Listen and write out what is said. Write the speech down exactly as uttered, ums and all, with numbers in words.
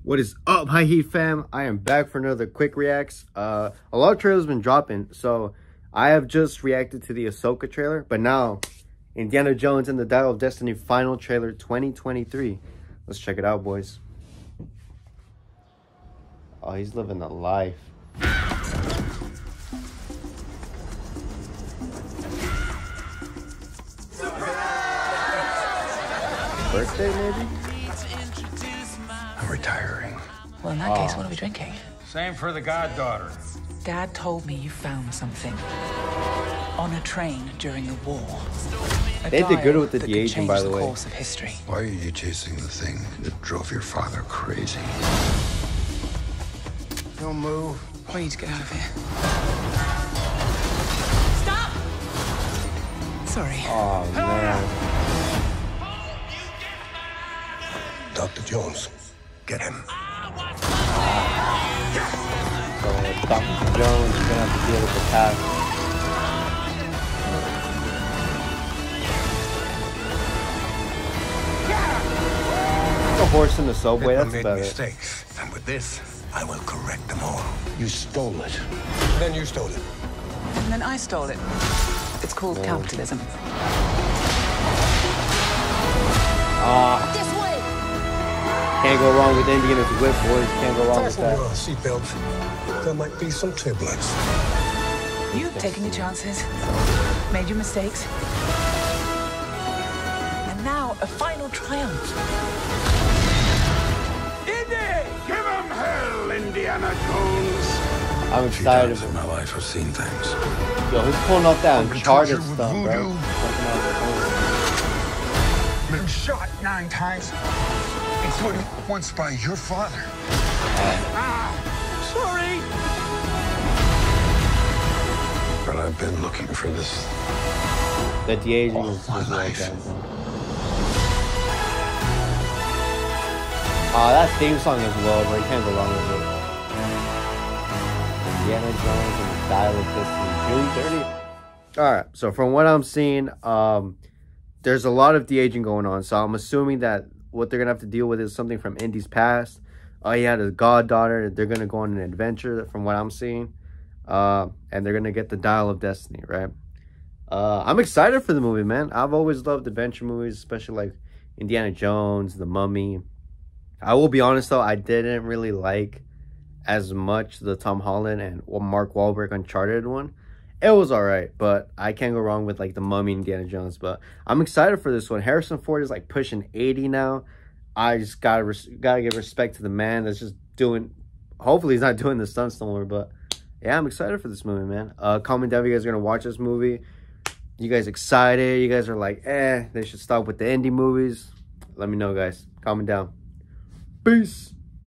What is up, High Heat fam? I am back for another quick reacts. Uh, a lot of trailers been dropping, so I have just reacted to the Ahsoka trailer, but now Indiana Jones and the Dial of Destiny final trailer twenty twenty-three. Let's check it out, boys. Oh, he's living the life. Birthday, maybe? I'm retiring. Well, in that Oh. case, what are we drinking? Same for the goddaughter. Dad told me you found something on a train during the war. A They did good dial with the that de-aging, could change by the way. course of history. Why are you chasing the thing that drove your father crazy? Don't move. We need to get out of here. Stop! Sorry. Oh, man. Doctor Jones, get him. So, Doctor Jones is gonna have to deal with the past. The horse in the subway, Hitler that's made about it. mistakes, and with this, I will correct them all. You stole it. Then you stole it. And then I stole it. It's called capitalism. Ah. This way. Can't go wrong with Indiana's whip, boys. Can't go wrong with Fasten that. your seatbelt. There might be some turbulence. You've taken your chances, made your mistakes. And now, a final triumph. Give him hell, Indiana Jones. I'm A few excited. times in my life, I've seen things. Yo, who's pulling off that Uncharted Conjure with stuff, bro? voodoo. Fucking out Been shot nine times, including once by your father. Ah, sorry. But I've been looking for this. the de-aging Oh, is my is like life. that. Oh, that theme song is well, bro. You can't go wrong with it. Indiana Jones and the Dial of Destiny, June thirtieth. Alright, so from what I'm seeing, um, there's a lot of de-aging going on. So I'm assuming that what they're going to have to deal with is something from Indy's past. Oh, he had a goddaughter. They're going to go on an adventure, from what I'm seeing. Uh, and they're going to get the Dial of Destiny, right? Uh, I'm excited for the movie, man. I've always loved adventure movies, especially like Indiana Jones, The Mummy. I will be honest, though, I didn't really like as much the Tom Holland and Mark Wahlberg Uncharted one. It was all right, but I can't go wrong with like The Mummy and Indiana Jones. But I'm excited for this one. Harrison Ford is like pushing eighty now. I just gotta, res gotta give respect to the man that's just doing, hopefully he's not doing the stunts no more, but yeah, I'm excited for this movie, man. Uh, comment down if you guys are gonna watch this movie. You guys excited? You guys are like, eh, they should stop with the indie movies. Let me know, guys. Comment down. Peace.